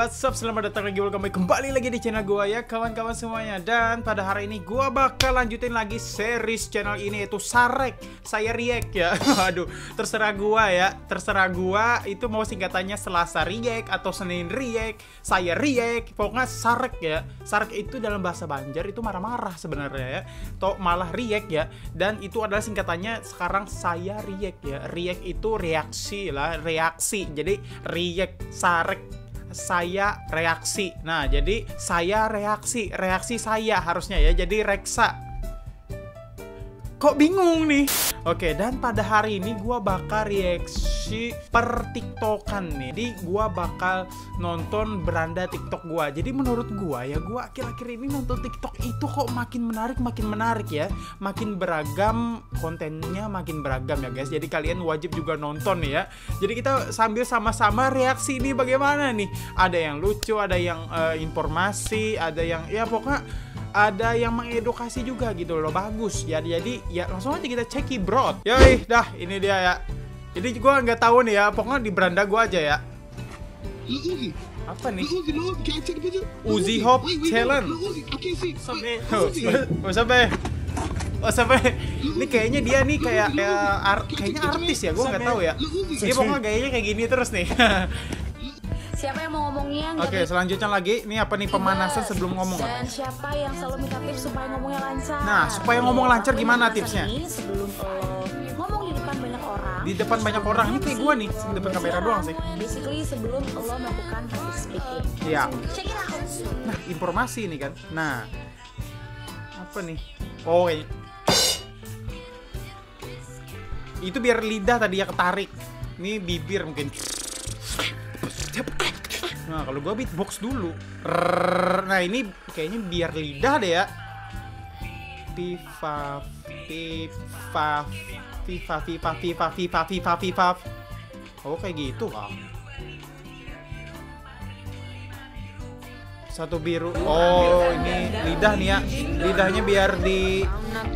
what's up? Selamat datang lagi, welcome back kembali lagi di channel gua ya kawan-kawan semuanya. Dan pada hari ini gua bakal lanjutin lagi series channel ini, yaitu Sarek. Saya react ya. Aduh, terserah gua ya. Terserah gua itu mau singkatannya Selasa react atau Senin react, saya react, pokoknya Sarek ya. Sarek itu dalam bahasa Banjar itu marah-marah sebenarnya ya. Atau malah react ya. Dan itu adalah singkatannya sekarang saya react ya. React itu reaksi lah, reaksi. Jadi react, Sarek, saya reaksi. Nah, jadi saya reaksi, reaksi saya harusnya ya. Jadi reksa. Kok bingung nih? Oke, dan pada hari ini gua bakal reaksi per TikTokan nih. Jadi gua bakal nonton beranda TikTok gua. Jadi menurut gua ya, gua akhir-akhir ini nonton TikTok itu kok makin menarik ya. Makin beragam, kontennya makin beragam ya guys. Jadi kalian wajib juga nonton ya. Jadi kita sambil sama-sama reaksi ini bagaimana nih. Ada yang lucu, ada yang informasi, ada yang ya pokoknya ada yang mengedukasi juga gitu loh, bagus ya. Jadi ya langsung aja kita ceki bro. Yoi, dah ini dia ya. Jadi gua nggak tahu nih ya, pokoknya di beranda gua aja ya. Apa nih? Uzi Hop Challenge. Sampai ini kayaknya dia nih kayaknya artis ya, gua nggak tahu ya. Dia pokoknya gayanya kayak gini terus nih. Siapa yang mau ngomongnya? Oke, selanjutnya lagi. Ini apa nih, pemanasan sebelum ngomong? Dan siapa yang selalu minta tips supaya ngomongnya lancar? Nah, supaya ngomong lancar gimana tipsnya? Sebelum ngomong di depan banyak orang. Di depan banyak orang, ini kayak gua nih, di depan kamera doang sih. Basically sebelum lo melakukan public speaking. Iya. Check it out. Nah, informasi ini kan. Nah, apa nih? Oh, kayaknya itu biar lidah tadi ya ketarik. Ini bibir mungkin. Nah, kalau gua beatbox dulu. Nah, ini kayaknya biar lidah deh ya. Viva. Oh, kayak gitu kah? Satu biru. Oh, ini lidah nih ya. Lidahnya biar di.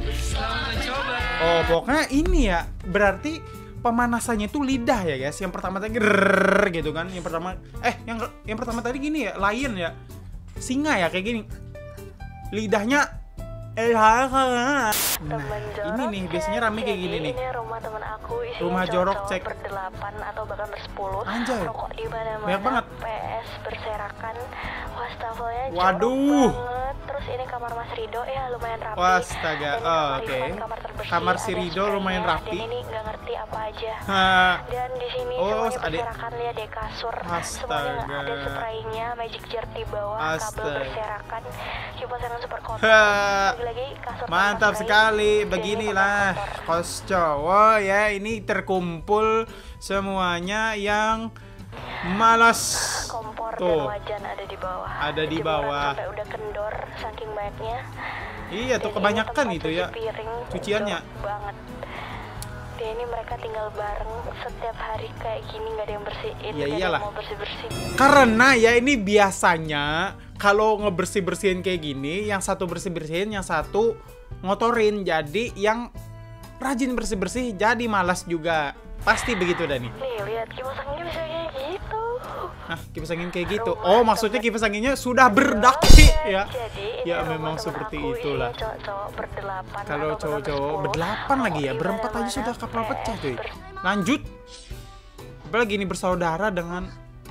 Oh, pokoknya ini ya. Berarti pemanasannya itu lidah ya guys. Yang pertama tadi gitu kan. Yang pertama tadi gini ya, lion ya. Singa ya kayak gini. Lidahnya nah, ini nih biasanya rame kayak gini nih. Ini rumah teman aku, rumah jorok cek ber-8 atau bahkan ber-10. Anjay. Rokok di mana-mana. Banyak banget. PS berserakan. Wastafelnya jorok Waduh. banget. Terus ini kamar Mas Rido ya lumayan rapi. Wastaga. Oh, oke. Kamar si Rido lumayan rapi. Dan ini nggak ngerti apa aja. Ha. Dan di sini semuanya berserakan, lihat deh kasur. Semuanya ada spraynya, magic jar di bawah, kabel berserakan. Kipas angin super kotor. Lagi kasur. Mantap sekali. Beginilah kos cowok ya. Ini terkumpul semuanya yang malas. Kompor tuh. dan wajan ada di bawah. Ada di bawah. Sampai udah kendor saking banyaknya. Iya tuh, kebanyakan itu ya cuciannya. Banget. Dia ini mereka tinggal bareng setiap hari kayak gini, nggak ada yang bersihin. Ya iyalah. Mau bersih-bersih. Karena ya ini biasanya kalau ngebersih-bersihin kayak gini, yang satu bersih-bersihin, yang satu ngotorin. Jadi yang rajin bersih-bersih jadi malas juga. Pasti begitu dah nih. Nih lihat kipas anginnya bisa kayak gitu. Nah, kipas angin kayak gitu. Oh, maksudnya kipas anginnya sudah berdaki ya. Jadi Ya memang seperti itulah. Cowok-cowok berdelapan. Kalau cowok-cowok berdelapan lagi ya, berempat aja sudah kapal pecah cuy. Lanjut. Apalagi ini bersaudara dengan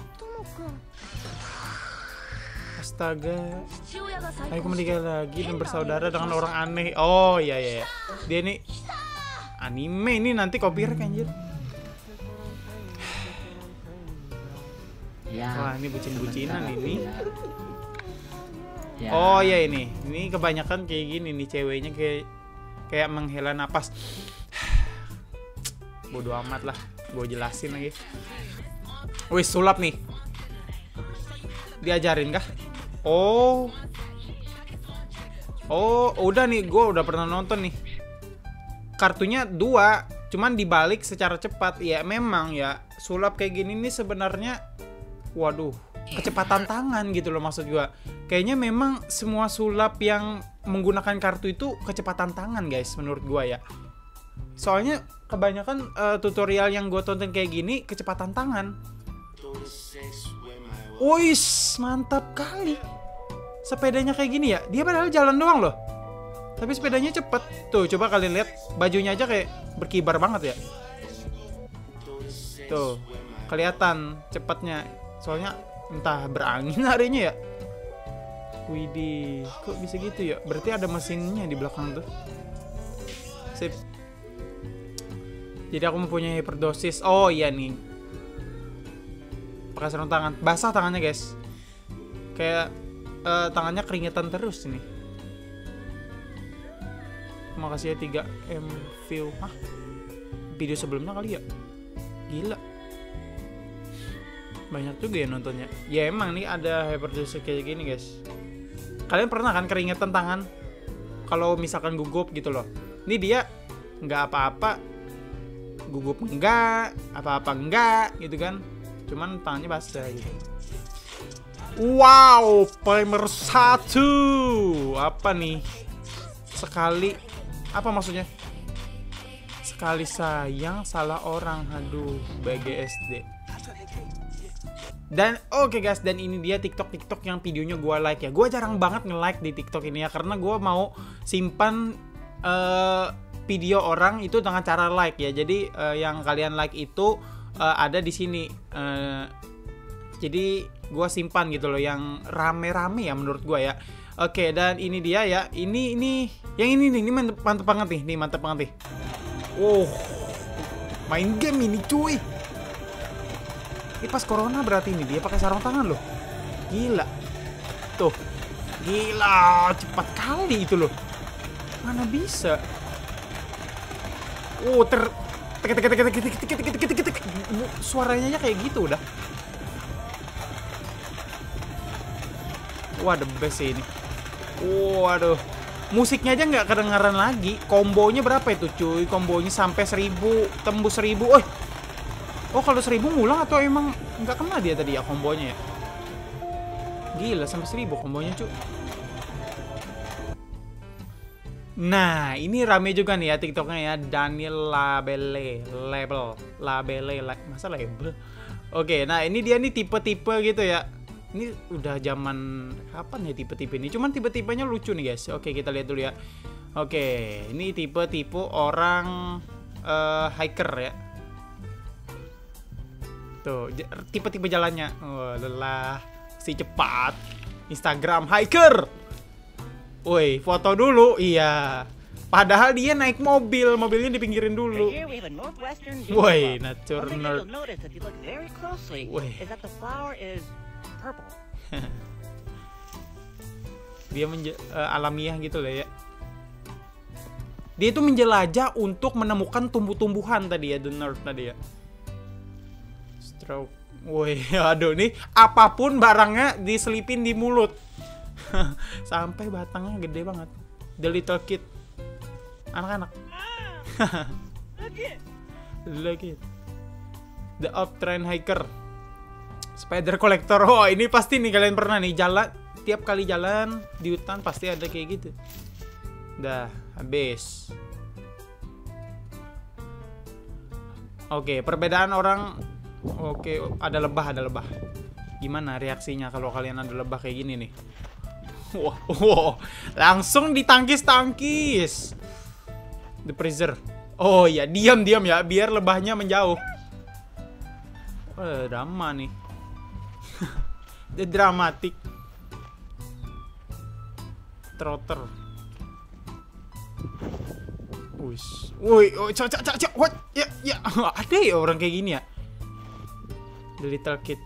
astaga. Ayo kembali lagi dan bersaudara dengan orang aneh. Oh iya iya. Dia ini anime ini nanti copyright anjir. Wah, ini bucin-bucinan ini. Oh ya ini kebanyakan kayak gini nih, ceweknya kayak menghela napas. Bodoh amat lah, gue jelasin lagi. Wih, sulap nih. Diajarin kah? Oh, udah nih, gue udah pernah nonton nih. Kartunya 2, cuman dibalik secara cepat. Ya memang ya, sulap kayak gini nih sebenarnya, waduh, kecepatan tangan gitu loh maksud gua. Kayaknya memang semua sulap yang menggunakan kartu itu kecepatan tangan guys menurut gua ya. Soalnya kebanyakan tutorial yang gua tonton kayak gini kecepatan tangan. Wis, mantap kali. Sepedanya kayak gini ya. Dia padahal jalan doang loh. Tapi sepedanya cepet. Tuh, coba kalian lihat. Bajunya aja kayak berkibar banget ya. Tuh, kelihatan cepatnya. Soalnya entah berangin harinya ya. Widih, kok bisa gitu ya? Berarti ada mesinnya di belakang tuh. Sip. Jadi aku mempunyai hyperdosis. Oh iya nih. Pakai sarung tangan. Basah tangannya guys. Kayak tangannya keringetan terus ini. Makasih ya 3M view. Hah? Video sebelumnya kali ya? Gila. Banyak juga ya nontonnya. Ya emang nih ada hyperdosis kayak gini guys. Kalian pernah kan keringetan tangan? Kalau misalkan gugup gitu loh. Ini dia nggak apa-apa. Gugup enggak, apa-apa enggak gitu kan. Cuman tangannya basah gitu. Wow, primer 1. Apa nih? Sekali. Apa maksudnya? Sekali sayang salah orang. Aduh, BGSD. Dan oke guys, dan ini dia TikTok yang videonya gue like ya. Gue jarang banget nge-like di TikTok ini ya, karena gue mau simpan video orang itu dengan cara like ya. Jadi yang kalian like itu ada di sini. Jadi gue simpan gitu loh, yang rame-rame ya menurut gue ya. Oke, dan ini dia ya. Ini yang ini nih, ini mantep banget nih. Nih mantep banget nih. Oh, main game ini cuy. Ini pas corona berarti ini dia pakai sarung tangan loh. Gila. Tuh. Gila, cepat kali itu loh. Mana bisa? Oh, suaranya aja kayak gitu udah. Wah, the best sih ini. Waduh. Musiknya aja nggak kedengaran lagi. Kombonya berapa itu cuy? Kombonya sampai 1000, tembus 1000. Oh, kalau 1000 ngulang atau emang nggak kena dia tadi ya kombonya ya? Gila, sampai 1000 kombonya cuy. Nah, ini rame juga nih ya TikToknya ya. Daniel Labelle. Masa label? Oke, nah ini dia nih tipe-tipe gitu ya. Ini udah zaman kapan ya tipe-tipe ini? Cuman tipe-tipenya lucu nih guys. Oke, kita lihat dulu ya. Oke, ini tipe-tipe orang hiker ya. Tuh, tipe-tipe jalannya. Oh, lelah. Si cepat. Instagram hiker. Woi, foto dulu. Iya. Padahal dia naik mobil. Mobilnya dipinggirin dulu. Woi, nature nerd. Woi. Dia alamiah gitu lah ya. Dia itu menjelajah untuk menemukan tumbuh-tumbuhan tadi ya, the nerd tadi ya. Stroke. Woi, aduh nih, apapun barangnya diselipin di mulut. Sampai batangnya gede banget. The little kid. Anak-anak. Look it. The off-trend hiker. Spider collector. Oh, ini pasti nih kalian pernah nih jalan. Tiap kali jalan di hutan pasti ada kayak gitu. Dah, habis. Oke, perbedaan orang. Oke, ada lebah. Gimana reaksinya kalau kalian ada lebah kayak gini nih? Wow, langsung ditangkis. The freezer. Oh iya, diam ya, biar lebahnya menjauh. Drama nih. The dramatic. Trotter. Woi, what? Ya, ada ya orang kayak gini ya? The little kid.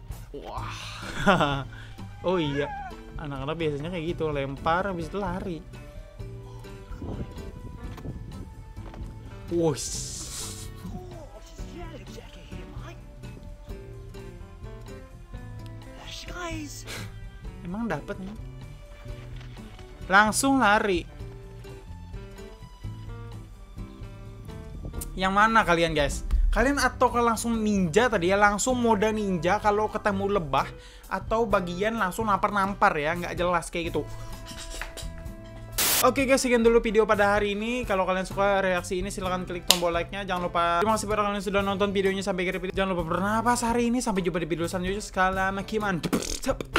Wah. Oh iya. Anak-anak biasanya kayak gitu, lempar habis itu lari. Wush. Emang dapat nih. Langsung lari. Yang mana kalian guys? Kalian atau langsung ninja tadi ya, langsung mode ninja kalau ketemu lebah, atau bagian langsung nampar-nampar ya, nggak jelas kayak gitu. Oke guys, sekian dulu video pada hari ini. Kalau kalian suka reaksi ini silahkan klik tombol like-nya. Jangan lupa. Terima kasih pada kalian yang sudah nonton videonya sampai akhir video. Jangan lupa bernapas hari ini. Sampai jumpa di video selanjutnya. Sekali lagi,